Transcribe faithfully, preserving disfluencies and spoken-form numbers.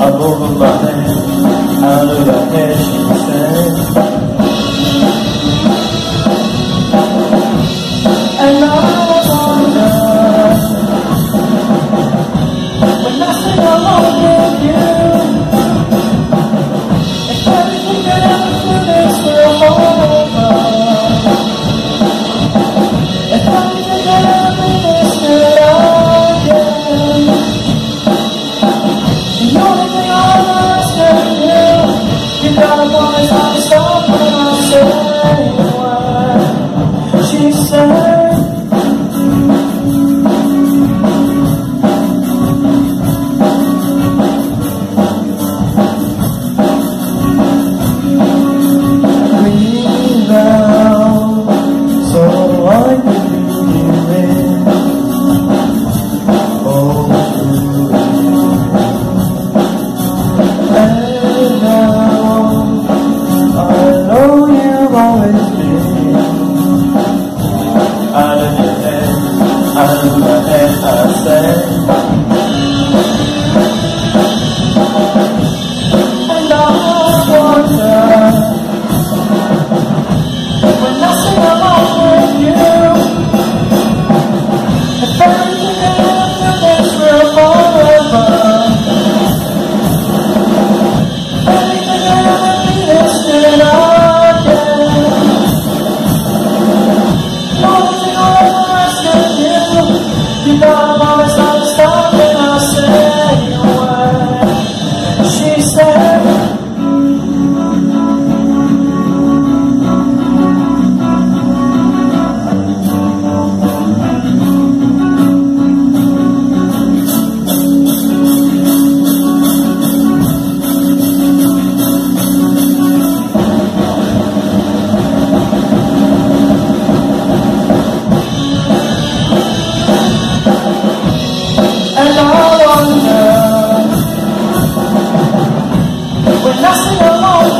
up over my head, out of her head she said. And I wonder, when I sing along with you, if everything that ever finished will over, if everything that ever finished will again. The only thing I ask of you, you gotta promise not to stop when I say what she said. Out of my head I say, and I wonder, when I sing along with you, if everything that is real forever, everything that is still again. The only thing I ever ask of you, you gotta promise not to stop when I say a word. She said. And I wonder, when I sing along